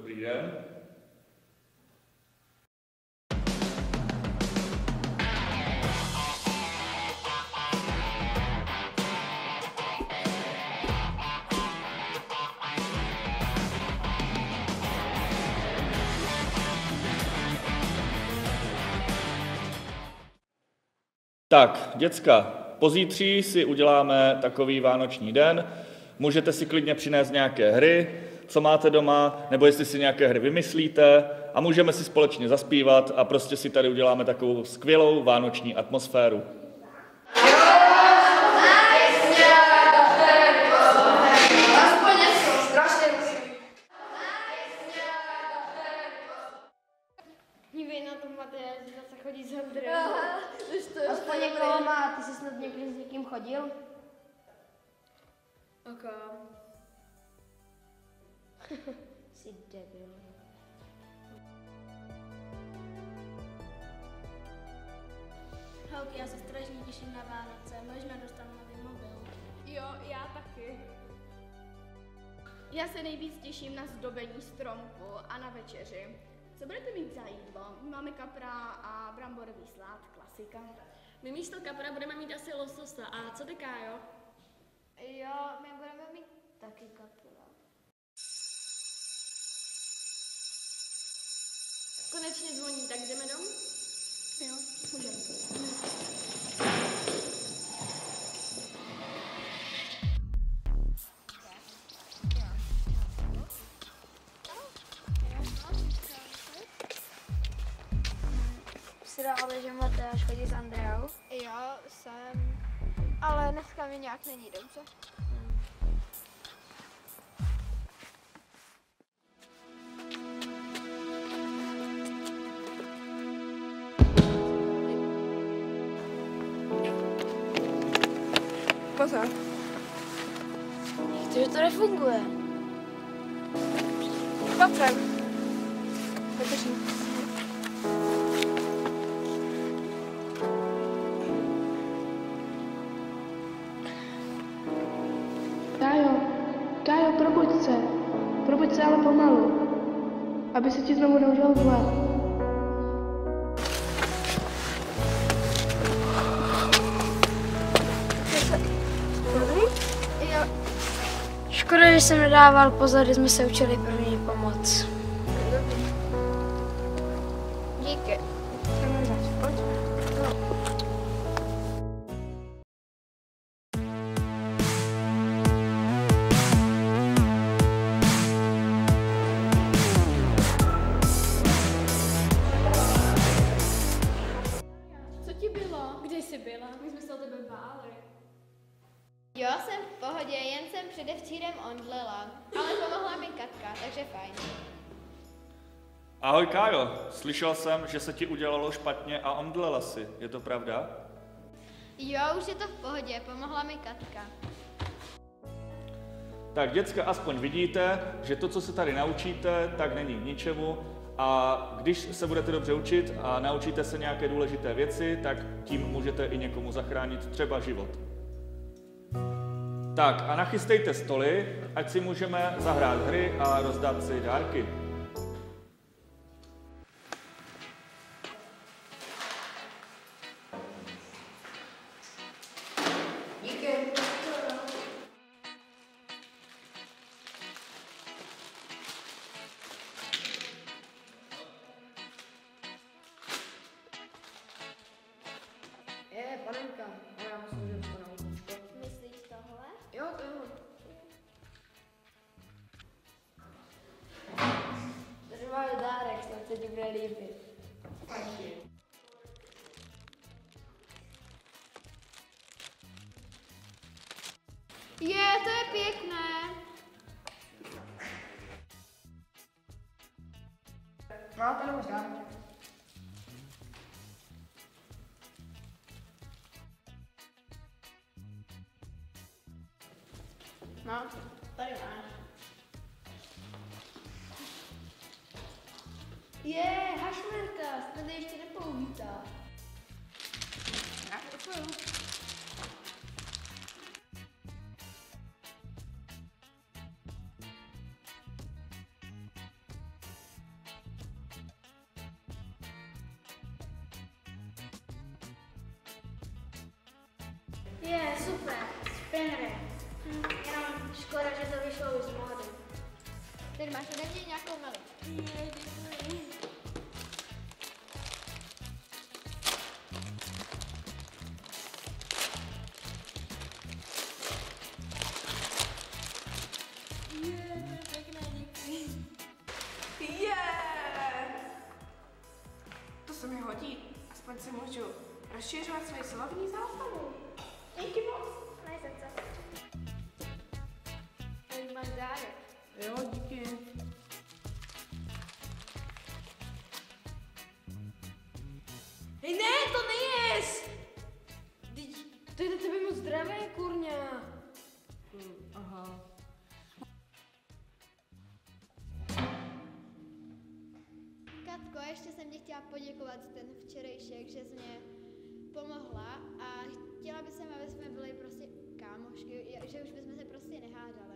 Dobrý den. Tak, děcka, pozítří si uděláme takový vánoční den. Můžete si klidně přinést nějaké hry, co máte doma, nebo jestli si nějaké hry vymyslíte a můžeme si společně zaspívat a prostě si tady uděláme takovou skvělou vánoční atmosféru. Dívej na to, Matěj, že zase chodí s Andreou. Aspoň někoho má, ty jsi snad někdy s někým chodil? Oko. Jsi debil. Holky, já se strašně těším na Vánoce, možná dostanu nový mobil. Jo, já taky. Já se nejvíc těším na zdobení stromku a na večeři. Co budete mít za jídlo? Máme kapra a bramborový slad, klasika. My místo kapra budeme mít asi lososa. A co ty, Kájo? Jo, my budeme mít taky kapela. Konečně zvoní, tak jdeme domů? Jo, můžeme. Jsi ráda, že Matyáš chodí s Andreou? Jo, jsem. Ale dneska mi nějak není dobře. Pozor. Jak to, že to nefunguje? Patřem. Vydrží. Kájo, probuď se, ale pomalu, aby se ti znovu neudělal zle. Škoda, že jsem nedával pozor, když jsme se učili první pomoc. Díky. Co ti bylo? Kde jsi byla? My jsme se o tebe báli. Jo, jsem v pohodě, jen jsem předevčírem omdlela, ale pomohla mi Katka, takže fajn. Ahoj Kájo, slyšel jsem, že se ti udělalo špatně a omdlela si. Je to pravda? Jo, už je to v pohodě, pomohla mi Katka. Tak děcka, aspoň vidíte, že to, co se tady naučíte, tak není k ničemu a když se budete dobře učit a naučíte se nějaké důležité věci, tak tím můžete i někomu zachránit třeba život. Tak a nachystejte stoly, ať si můžeme zahrát hry a rozdat si dárky. Panenka, ale já musím jít na autíčko. Myslíš tohle? Jo, to jo. Tady máme dárek, snad se ti bude líbit. To je pěkné. No, to nemáš dárek. No, tady máš. Hašmerka, tady ještě nepouvítá. Děkuju. Tady máš ode mě nějakou malou. Děkuji. To se mi hodí. Aspoň si můžu rozšiřovat svoji slovní zásobu. Díky moc. Nejsem co. Tady máš dárek. Jo, díky. Hej, ne, to neješ! To je na tebe moc zdravé, kurňa. Aha. Katko, ještě jsem ti chtěla poděkovat za ten včerejšek, že jsi mě pomohla a chtěla bych, aby jsme byli prostě kámošky, že už bychom se prostě nehádali.